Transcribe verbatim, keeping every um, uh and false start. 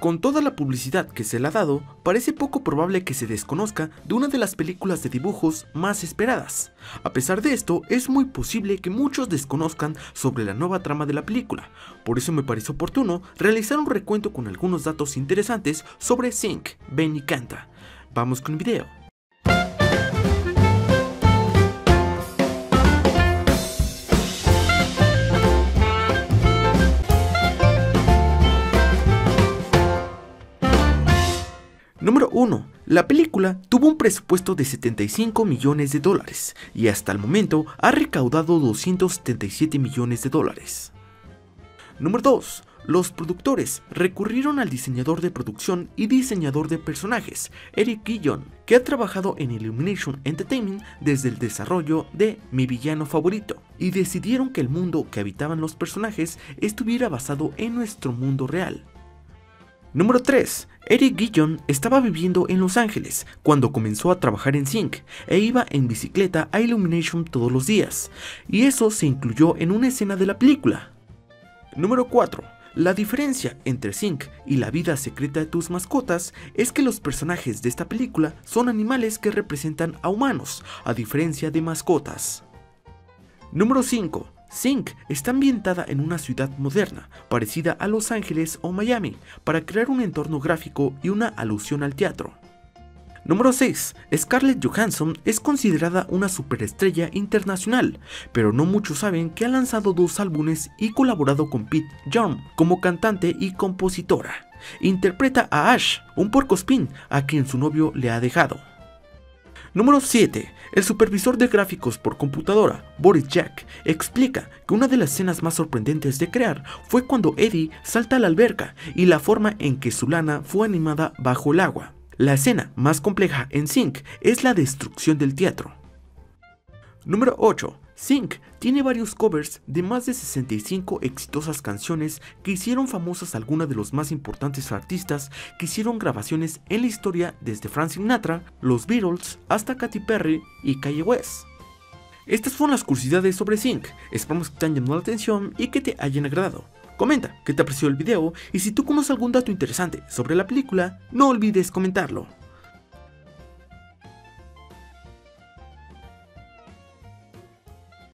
Con toda la publicidad que se le ha dado, parece poco probable que se desconozca de una de las películas de dibujos más esperadas. A pesar de esto, es muy posible que muchos desconozcan sobre la nueva trama de la película, por eso me parece oportuno realizar un recuento con algunos datos interesantes sobre Sync, Ven y Canta. Vamos con el video. Número uno. La película tuvo un presupuesto de setenta y cinco millones de dólares y hasta el momento ha recaudado doscientos setenta y siete millones de dólares. Número dos. Los productores recurrieron al diseñador de producción y diseñador de personajes, Eric Guillon, que ha trabajado en Illumination Entertainment desde el desarrollo de Mi Villano Favorito, y decidieron que el mundo que habitaban los personajes estuviera basado en nuestro mundo real. Número tres. Eric Guillon estaba viviendo en Los Ángeles cuando comenzó a trabajar en Sync e iba en bicicleta a Illumination todos los días, y eso se incluyó en una escena de la película. Número cuatro. La diferencia entre Sync y la vida secreta de tus mascotas es que los personajes de esta película son animales que representan a humanos, a diferencia de mascotas. Número cinco. Sync está ambientada en una ciudad moderna, parecida a Los Ángeles o Miami, para crear un entorno gráfico y una alusión al teatro. Número seis. Scarlett Johansson es considerada una superestrella internacional, pero no muchos saben que ha lanzado dos álbumes y colaborado con Pete Young como cantante y compositora. Interpreta a Ash, un puercoespín a quien su novio le ha dejado. Número siete. El supervisor de gráficos por computadora, Boris Jack, explica que una de las escenas más sorprendentes de crear fue cuando Eddie salta a la alberca y la forma en que su lana fue animada bajo el agua. La escena más compleja en Sync es la destrucción del teatro. Número ocho. Sync tiene varios covers de más de sesenta y cinco exitosas canciones que hicieron famosas a algunas de los más importantes artistas que hicieron grabaciones en la historia, desde Frank Sinatra, los Beatles, hasta Katy Perry y Kanye West. Estas fueron las curiosidades sobre Sync, esperamos que te hayan llamado la atención y que te hayan agradado. Comenta qué te pareció el video y si tú conoces algún dato interesante sobre la película, no olvides comentarlo.